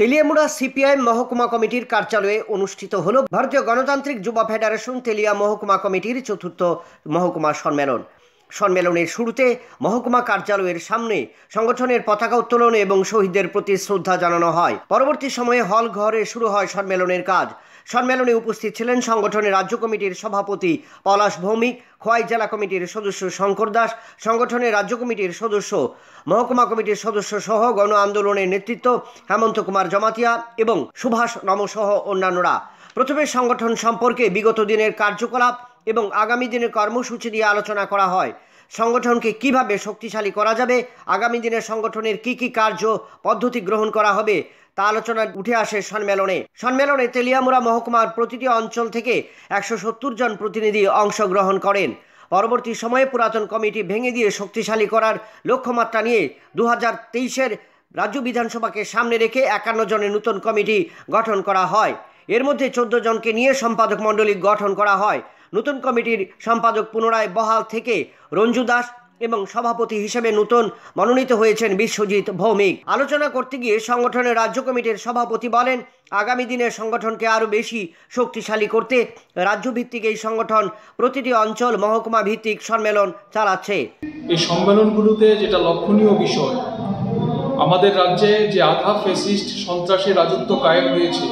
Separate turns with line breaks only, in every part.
Teliamura CPIM মহকুমা কমিটির কার্যালয়ে অনুষ্ঠিত হল ভারতীয় গণতান্ত্রিক যুব ফেডারেশন তেলিয়া মহকুমা কমিটির চতুর্থ মহকুমা সম্মেলন। সম্মেলনের শুরুতে মহকুমা কার্যালয়ের সামনে সংগঠনের পতাকা উত্তোলন এবং শহীদদের প্রতি শ্রদ্ধা জানানো হয়। পরবর্তী সময়ে হল ঘরে শুরু হয় সম্মেলনের কাজ। সম্মেলনে উপস্থিত ছিলেন সংগঠনের রাজ্য কমিটির সভাপতি পলাশ ভৌমিক, খোয়াই জেলা কমিটির সদস্য শঙ্কর দাস, সংগঠনের রাজ্য কমিটির সদস্য, মহকুমা কমিটির সদস্য সহ গণ আন্দোলনের নেতৃত্ব হেমন্ত কুমার জমাতিয়া এবং সুভাষ নম সহ অন্যান্যরা। প্রথমে সংগঠন সম্পর্কে বিগত দিনের কার্যকলাপ এবং আগামী দিনের কর্মসূচি নিয়ে আলোচনা করা হয়। সংগঠনকে কিভাবে শক্তিশালী করা যাবে, আগামী দিনের সংগঠনের কি কার্য পদ্ধতি গ্রহণ করা হবে তা আলোচনা উঠে আসে সম্মেলনে তেলিয়ামুড়া মহকুমার প্রতিটি অঞ্চল থেকে 170 জন প্রতিনিধি অংশগ্রহণ করেন। পরবর্তী সময়ে পুরাতন কমিটি ভেঙে দিয়ে শক্তিশালী করার লক্ষ্যমাত্রা নিয়ে 2023-এর রাজ্য বিধানসভাকে সামনে রেখে 51 জনের নতুন কমিটি গঠন করা হয়। এর মধ্যে 14 জনকে নিয়ে সম্পাদক মণ্ডলী গঠন করা হয়। নতুন কমিটির সম্পাদক পুনরায় বহাল থেকে রঞ্জু দাস এবং সভাপতি হিসেবে নতুন মনোনীত হয়েছেন বিশ্বজিৎ ভৌমিক। আলোচনা করতে গিয়ে সংগঠনের রাজ্য কমিটির সভাপতি বলেন, আগামী দিনের সংগঠনকে আরও বেশি শক্তিশালী করতে রাজ্যভিত্তিক এই সংগঠন প্রতিটি অঞ্চল মহকুমা ভিত্তিক সম্মেলন চালাচ্ছে।
এই সম্মেলনগুলোতে যেটা লক্ষণীয় বিষয়, আমাদের রাজ্যে যে আধা ফ্যাসিস্ট সন্ত্রাসের রাজত্ব কায়েম হয়েছে,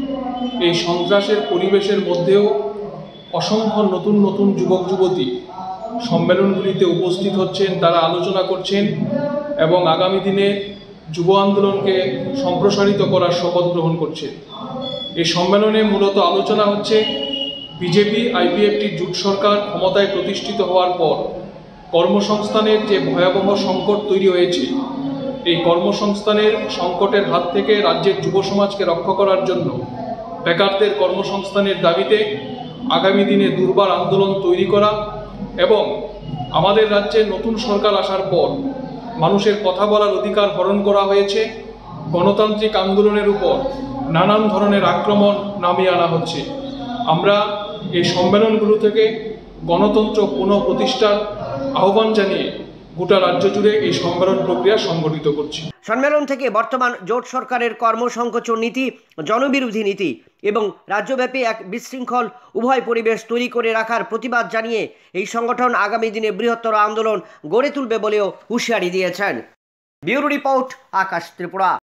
এই সন্ত্রাসের পরিবেশের মধ্যেও অসংখ্য নতুন নতুন যুবক যুবতী সম্মেলনগুলিতে উপস্থিত হচ্ছেন, তারা আলোচনা করছেন এবং আগামী দিনে যুব আন্দোলনকে সম্প্রসারিত করার শপথ গ্রহণ করছেন। এই সম্মেলনে মূলত আলোচনা হচ্ছে বিজেপি আইপিএফটির জোট সরকার ক্ষমতায় প্রতিষ্ঠিত হওয়ার পর কর্মসংস্থানের যে ভয়াবহ সংকট তৈরি হয়েছে, এই কর্মসংস্থানের সংকটের হাত থেকে রাজ্যের যুব সমাজকে রক্ষা করার জন্য বেকারদের কর্মসংস্থানের দাবিতে আগামী দিনে দুর্বার আন্দোলন তৈরি করা এবং আমাদের রাজ্যে নতুন সরকার আসার পর মানুষের কথা বলার অধিকার হরণ করা হয়েছে। গণতান্ত্রিক আন্দোলনের উপর নানান ধরনের আক্রমণ নামিয়ে আনা হচ্ছে। আমরা এই সম্মেলনগুলো থেকে গণতন্ত্র পুনঃপ্রতিষ্ঠার আহ্বান জানিয়ে গোটা রাজ্য জুড়ে এই সম্মেলন প্রক্রিয়া সংগঠিত করছি।
সম্মেলন থেকে বর্তমান জোট সরকারের কর্মসংকোচন নীতি, জনবিরোধী নীতি এবং রাজ্যব্যাপী এক বিশৃঙ্খল উভয় পরিবেশ তৈরি করে রাখার প্রতিবাদ জানিয়ে এই সংগঠন আগামী দিনে বৃহত্তর আন্দোলন গড়ে তুলবে বলেও হুঁশিয়ারি দিয়েছেন। Bureau report, Akash Tripura.